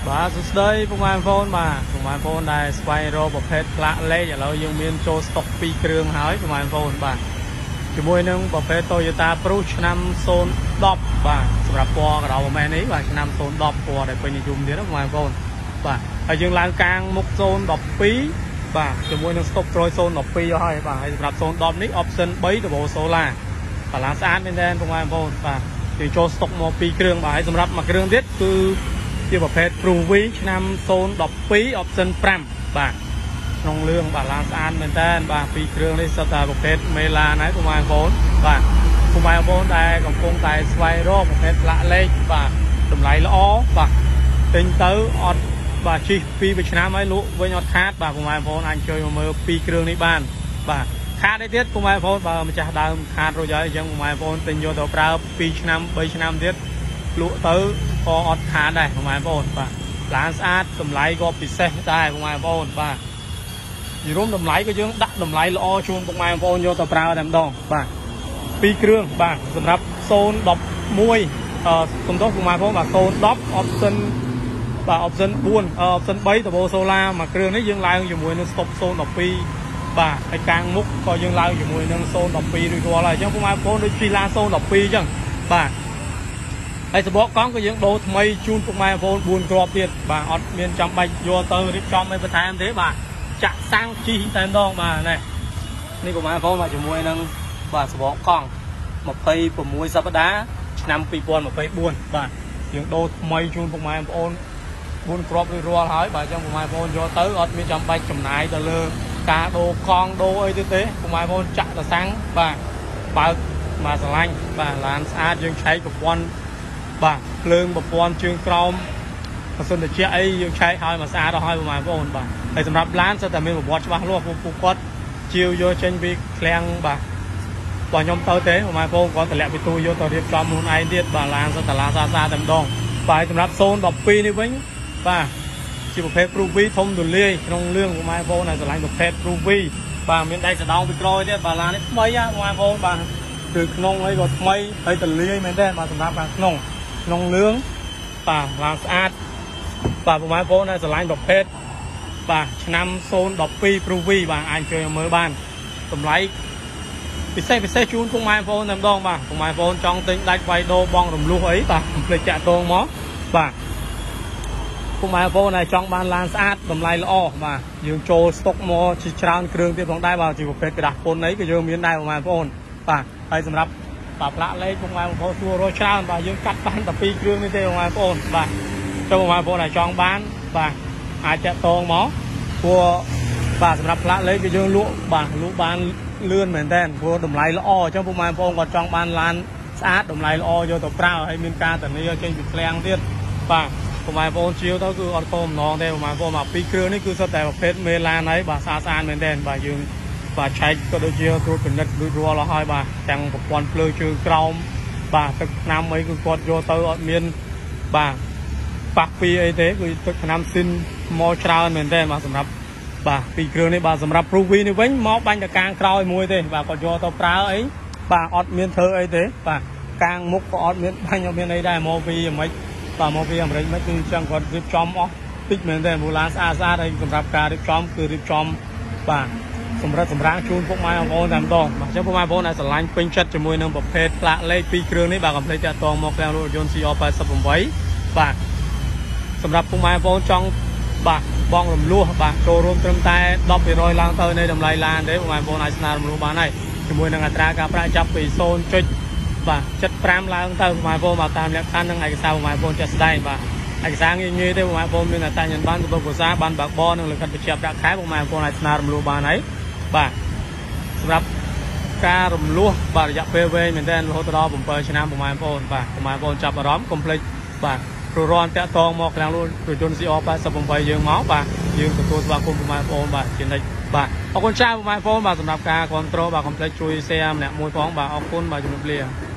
បាទសួស្តីពុកម៉ែបងប្អូនបាទពុកម៉ែបងប្អូនដែលស្វែងរកប្រភេទផ្លាកលេខឥឡូវយើងមានចូលស្តុក2គ្រឿងហើយពុកម៉ែបងប្អូនបាទជាមួយនឹងប្រភេទ Toyota Prius ឆ្នាំ010បាទសម្រាប់ពណ៌ក្រៅម៉ែនេះបាទឆ្នាំ010ពណ៌ដែលពេញនិយមទៀតពុកម៉ែបងប្អូនបាទហើយយើងឡើងកាងមុខ012បាទជាមួយនឹងស្តុកក្រោយ012ហើយបាទហើយសម្រាប់010នេះ option 3 Turbo Solar បាទឡើងស្អាតមែនទែនពុកម៉ែបងប្អូនបាទយើងចូលស្តុកមក2គ្រឿងបាទហើយសម្រាប់មួយគ្រឿងទៀតគឺជាប្រភេទ Pruvi ឆ្នាំ012 option 5បាទក្នុងលឿងបាទឡើងស្អាតមែនតើបាទពីរគ្រឿងនេះសុទ្ធតែប្រភេទមេឡានហើយពុកម៉ែបងប្អូនបាទពុកម៉ែបងប្អូនដែលកំពុងតែស្វែងរកប្រភេទផ្លាកលេខបាទតម្លៃល្អបាទទិញទៅអត់បាទជិះ2ឆ្នាំហើយលក់វិញអត់ខាតបាទពុកម៉ែបងប្អូនអាចជួយមកមើលពីរគ្រឿងនេះបានបាទខាតអីទៀតពុកម៉ែបងប្អូនបើម្ចាស់ដើមខាតរួចហើយអញ្ចឹងពុកម៉ែបងប្អូនទិញយកទៅប្រើ2ឆ្នាំ3ឆ្នាំទៀតលក់ទៅក៏អត់ខាតដែរពុកម៉ែបងប្អូនបាទឡើងស្អាតតម្លៃក៏ពិសេសដែរពុកម៉ែបងប្អូនបាទនិយាយតម្លៃក៏យើងដាក់តម្លៃល្អជូនពុកម៉ែបងប្អូនយកទៅប្រើតែម្ដងបាទពីរគ្រឿងបាទសម្រាប់011សំដៅពុកម៉ែបងប្អូនបាទ010 option បាទ option 4 option 3 Turbo Solar មួយគ្រឿងនេះយើងឡើងជាមួយនឹង stop 012បាទហើយកាងមុខក៏យើងឡើងជាមួយនឹង012រួចរាល់ហើយអញ្ចឹងពុកម៉ែបងប្អូនដូចពីឡា012អញ្ចឹងបាទហើយសបកកង់ក៏យើងដូរថ្មីជូនពុកម៉ែបងប្អូន4គ្រាប់ទៀតបាទអត់មានចាំបាច់យកទៅរៀបចំឲ្យបន្ថែមទេបាទចាក់សាំងជីតែម្ដងបាទនេះពុកម៉ែបងប្អូនបាទជាមួយនឹងបាទសបកកង់26សប្តាហ៍ឆ្នាំ2024បាទយើងដូរថ្មីជូនពុកម៉ែបងប្អូន4គ្រាប់រួចរាល់ហើយបាទអញ្ចឹងពុកម៉ែបងប្អូនយកទៅអត់មានចាំបាច់ចំណាយទៅលើការដូរកង់ដូរអីទេពុកម៉ែបងប្អូនចាក់តសាំងបាទបើកមកស្រឡាញ់បាទឡានស្អាតយើងឆែកប្រព័ន្ធបាទភ្លើងប្រព័ន្ធជើងក្រោមបើសិនតែជាអីយើងឆែកឲ្យមកស្អាតដល់ហើយពុកម៉ែបងប្អូនបាទហើយសម្រាប់ឡានសិតតែមានប្រវត្តិច្បាស់លាស់ពួកគាត់ជាវយកចេញពីឃ្លាំងបាទបើខ្ញុំទៅទេពុកម៉ែបងប្អូនគាត់តម្លាក់ពីទូយកទៅរៀបចំខ្លួនឯងទៀតបាទឡានសិតតែឡានស្អាតតែម្ដងបាទសម្រាប់012នេះវិញបាទជាប្រភេទ Pruvi ធំទូលាយក្នុងលឿងពុកម៉ែបងប្អូនដែលស្រឡាញ់ប្រភេទ Pruvi បាទមានដែកសដងពីក្រោយទៀតបាទឡាននេះថ្មីហ่าពុកម៉ែបងប្អូនបាទគឺក្នុងអីក៏ថ្មីហើយទូលាយមែនទេបាទសម្រាប់ខាងក្នុងលឿងបាទឡានស្អាតបាទពុកម៉ែបងប្អូនដែលស្រឡាញ់ប្រភេទបាទឆ្នាំ012 Pruvi បាទអាចជួយមើលបានតម្លៃពិសេសជូនពុកម៉ែបងប្អូនតែម្ដងបាទពុកម៉ែបងប្អូនចង់ទិញដាច់វាយដូរបងរំលោះអីបាទកុំភ្លេចចាក់តងមកបាទពុកម៉ែបងប្អូនដែលចង់បានឡានស្អាតតម្លៃល្អបាទយើងចូលស្តុកមកជាច្រើនគ្រឿងទៀតផងដែរបាទជាប្រភេទกระดาษពុនអីក៏យើងមានដែរពុកម៉ែបងប្អូនបាទហើយសម្រាប់បាទផ្លាកលេខពុកម៉ែបងប្អូនសួររកច្រើនបាទយើងកាត់បានតែ2គ្រឿងនេះទេពុកម៉ែបងប្អូនបាទចុះពុកម៉ែបងប្អូនដែលចង់បានបាទអាចចាក់តងមកព្រោះបាទសម្រាប់ផ្លាកលេខគឺយើងលក់បានលឿនមែនតើព្រោះតម្លៃល្អអញ្ចឹងពុកម៉ែបងប្អូនគាត់ចង់បានឡានស្អាតតម្លៃល្អយកទៅប្រើហើយមានការធានាចេញពីឃ្លាំងទៀតបាទពុកម៉ែបងប្អូនជាវទៅគឺអត់ខំម្ដងទេពុកម៉ែបងប្អូនមក2គ្រឿងនេះគឺសុទ្ធតែប្រភេទមេឡានហើយបាទស្អាតមែនតើបាទយើងបាទឆែកក៏ដូចជាត្រួតពិនិត្យរួចរាល់ហើយបាទទាំងប្រព័ន្ធភ្លើងជើងក្រោមបាទទឹកថ្នាំអីគឺគាត់យកទៅអត់មានបាទប៉ះពីអីទេគឺទឹកថ្នាំស៊ីនមកច្រើនមែនតើបាទសម្រាប់បាទពីរគ្រឿងនេះបាទសម្រាប់ Pruvi នេះវិញមកបាញ់តែកាងក្រោយមួយទេបាទគាត់យកទៅប្រើអីបាទអត់មានធ្វើអីទេបាទកាងមុខក៏អត់មានបាញ់អត់មានអីដែរមកពីអាមេរិកបាទមកពីអាមេរិកមិនគឺអញ្ចឹងគាត់រៀបចំអស់តិចមែនតើមូឡានស្អាតហើយសម្រាប់ការរៀបចំគឺរៀបចំបាទសម្រាប់ជូនពុកម៉ែបងប្អូនតែម្ដងបាទអញ្ចឹងពុកម៉ែបងប្អូនដែលស្រឡាញ់ពេញចិត្តជាមួយនឹងប្រភេទផ្លាកលេខ2គ្រឿងនេះបាទកុំភ្លេចតាក់ទងមកខាងរថយន្ត CR88 បាទសម្រាប់ពុកម៉ែបងប្អូនចង់បាទបងរំលោះបាទចូលរួមត្រឹមតែ 10% ឡើងទៅនៃតម្លៃឡានទេពុកម៉ែបងប្អូនអាចស្នើរំលោះបានហើយជាមួយនឹងអត្រាការប្រាក់ចាប់ពី0.75ឡើងទៅពុកម៉ែបងប្អូនមកតាមលក្ខខណ្ឌនិងឯកសារពុកម៉ែបងប្អូនចាត់ស្ដែងបាទឯកសារងាយទេពុកម៉ែបងប្អូនមានអត្តញ្ញប័ណ្ណទៅភាសាបានបើកបនិងលិខិតបញ្ជាក់ប្រាក់ខែពុកម៉ែបងប្អូនអាចស្នើរំលោះបានហើយបាទសម្រាប់ការរំលោះបាទរយៈពេលវែងមែនទែនរហូតដល់7ឆ្នាំពុកម៉ែបងប្អូនបាទពុកម៉ែបងប្អូនចាប់អារម្មណ៍កុំភ្លេចបាទព្រោះរាន់តាក់តងមកខាងរថយន្ត CR88 យើងមកបាទយើងទទួលស្វាគមន៍ពុកម៉ែបងប្អូនបាទជានិច្ចបាទអរគុណច្រើនពុកម៉ែបងប្អូនបាទសម្រាប់ការគ្រប់គ្រងបាទកុំភ្លេចជួយ share ម្នាក់មួយផងបាទអរគុណបាទជំរាបលា